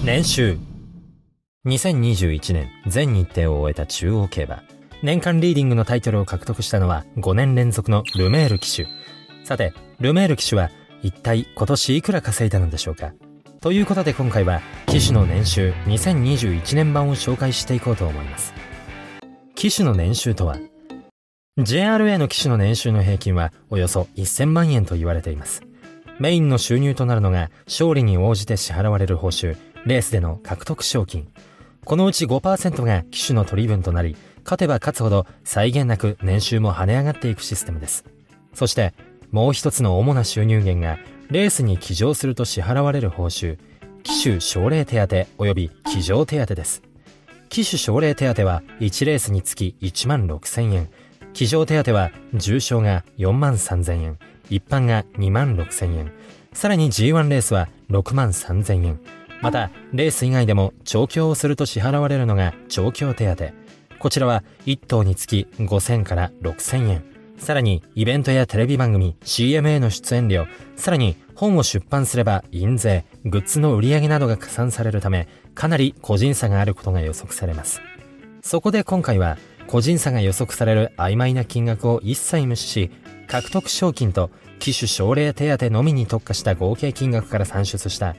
年収。2021年全日程を終えた中央競馬。年間リーディングのタイトルを獲得したのは5年連続のルメール騎手。さて、ルメール騎手は一体今年いくら稼いだのでしょうか。ということで今回は騎手の年収2021年版を紹介していこうと思います。騎手の年収とは、JRA の騎手の年収の平均はおよそ1000万円と言われています。メインの収入となるのが勝利に応じて支払われる報酬、レースでの獲得賞金。このうち 5% が騎手の取り分となり、勝てば勝つほど際限なく年収も跳ね上がっていくシステムです。そしてもう一つの主な収入源がレースに騎乗すると支払われる報酬、騎手奨励手当及び騎乗手当です。騎手奨励手当は1レースにつき1万6000円、騎乗手当は重賞が4万3000円、一般が2万6000円、さらに G1 レースは6万3000円。またレース以外でも調教をすると支払われるのが調教手当。こちらは1頭につき5000から6000円。さらにイベントやテレビ番組、CM への出演料、さらに本を出版すれば印税、グッズの売り上げなどが加算されるため、かなり個人差があることが予測されます。そこで今回は個人差が予測される曖昧な金額を一切無視し、獲得賞金と騎手奨励手当のみに特化した合計金額から算出した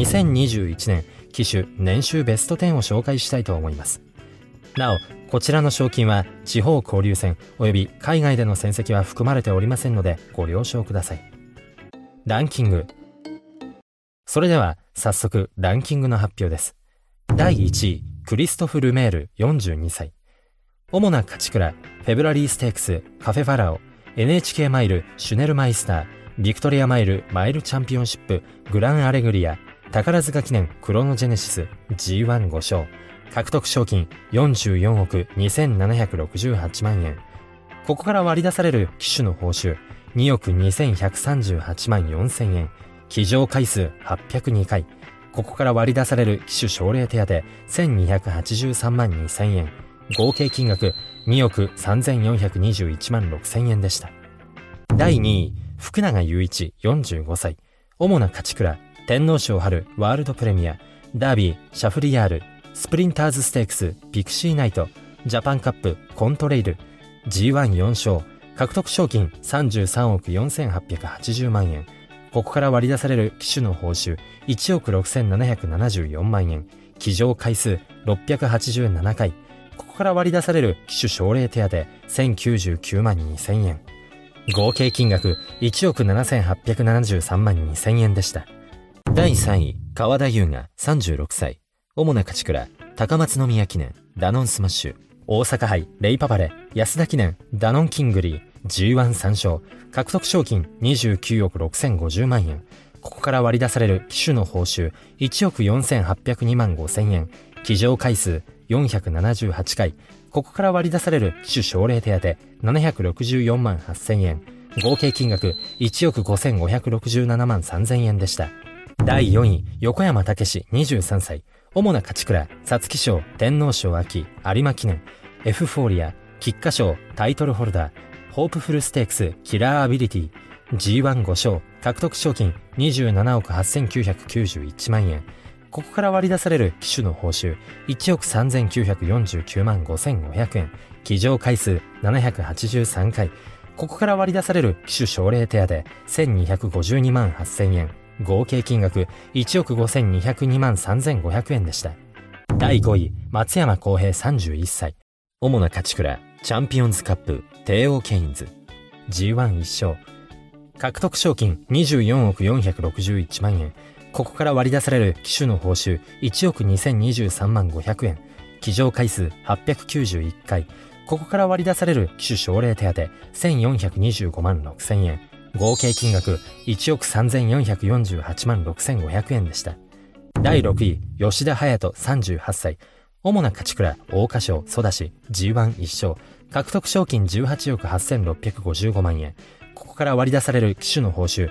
2021年騎手年収ベスト10を紹介したいと思います。なお、こちらの賞金は地方交流戦及び海外での戦績は含まれておりませんのでご了承ください。ランキング。それでは早速ランキングの発表です。第1位、クリストフ・ルメール42歳。主な勝ち鞍、フェブラリーステークス、カフェファラオ、NHK マイル、シュネルマイスター、ビクトリアマイル、マイルチャンピオンシップ、グランアレグリア、宝塚記念、クロノジェネシス、G15 勝。獲得賞金44億2768万円。ここから割り出される騎手の報酬2億2138万4000円。騎乗回数802回。ここから割り出される騎手奨励手当1283万2000円。合計金額2億3421万6000円でした。第2位、福永祐一45歳。主な勝ち鞍、天皇賞春ワールドプレミア、ダービー、シャフリヤール、スプリンターズステークス、ピクシーナイト、ジャパンカップ、コントレイル、G14 勝。獲得賞金33億4880万円。ここから割り出される騎手の報酬1億6774万円。騎乗回数687回。ここから割り出される騎手奨励手当1099万2000円。合計金額1億7873万2000円でした。第3位、川田優雅36歳。主な勝ち鞍、高松宮記念、ダノンスマッシュ、大阪杯、レイパパレ、安田記念、ダノンキングリー、G13 勝。獲得賞金29億6050万円。ここから割り出される騎手の報酬1億4802万5000円。騎乗回数478回。ここから割り出される騎手奨励手当764万8000円。合計金額1億5567万3000円でした。第4位、横山武史23歳。主な勝ち鞍、皐月賞、天皇賞秋、有馬記念、エフフォーリア、菊花賞、タイトルホルダー、ホープフルステークス、キラーアビリティ、G15 勝。獲得賞金27億8991万円。ここから割り出される騎手の報酬1億3949万5500円。騎乗回数783回。ここから割り出される騎手奨励手当1252万8000円。合計金額1億5202万3500円でした。第5位、松山浩平31歳。主な勝ち鞍、チャンピオンズカップ、テーオーケインズ、G11 勝。獲得賞金24億461万円。ここから割り出される騎手の報酬1億2023万500円。騎乗回数891回。ここから割り出される騎手奨励手当1425万6000円。合計金額1億3448万6500円でした。第6位、吉田隼人38歳。主な勝ち鞍、桜花賞、ソダシ、G11 勝。獲得賞金18億8655万円。ここから割り出される騎手の報酬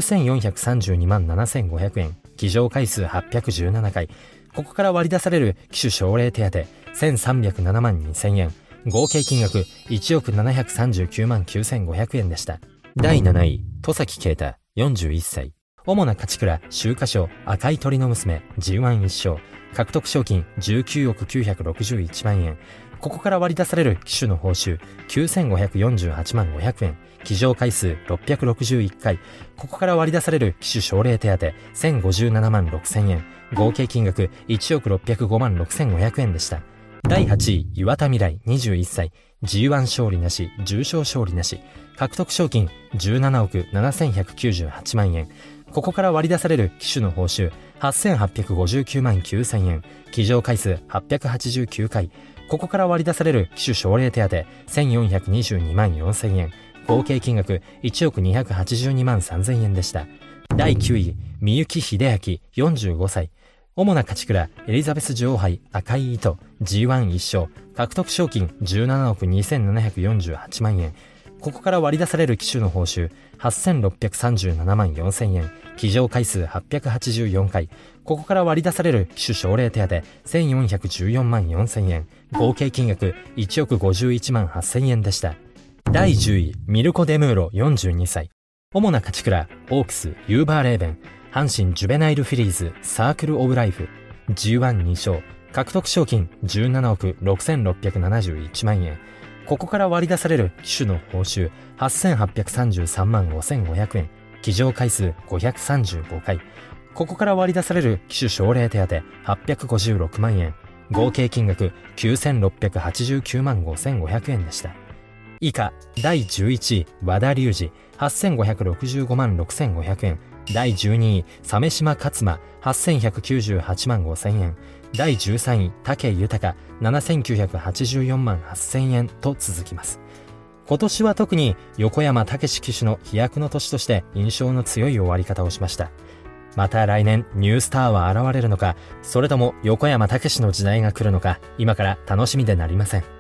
9432万7500円。騎乗回数817回。ここから割り出される騎手奨励手当1307万2000円。合計金額1億739万9500円でした。第7位、戸崎啓太41歳。 主な勝ち倉、秋華賞、赤い鳥の娘、G1 1勝。獲得賞金19億961万円。ここから割り出される騎手の報酬9548万500円。騎乗回数661回。ここから割り出される騎手奨励手当1057万6000円。合計金額1億605万6500円でした。第8位、岩田未来21歳。G1 勝利なし、重賞勝利なし。獲得賞金17億7198万円。ここから割り出される騎手の報酬8859万9000円。騎乗回数889回。ここから割り出される騎手奨励手当1422万4000円。合計金額1億282万3000円でした。第9位、三幸秀明45歳。主な勝ち倉、エリザベス女王杯赤い糸 G1 1勝。獲得賞金17億2748万円。ここから割り出される騎手の報酬8637万4000円。騎乗回数884回。ここから割り出される騎手奨励手当1414万4000円。合計金額1億51万8000円でした。第10位、ミルコ・デムーロ42歳。主な勝ち倉、オークス、ユーバーレーベン、阪神ジュベナイルフィリーズ、サークル・オブ・ライフ、G1 2勝。獲得賞金17億6671万円。ここから割り出される騎手の報酬8833万5500円。騎乗回数535回。ここから割り出される騎手奨励手当856万円。合計金額9689万5500円でした。以下、第11位、和田龍二、8565万6500円。第12位、鮫島勝馬、8198万5000円。第13位、武豊、7984万8000円と続きます。今年は特に横山武史騎手の飛躍の年として印象の強い終わり方をしました。また来年ニュースターは現れるのか、それとも横山武史の時代が来るのか、今から楽しみでなりません。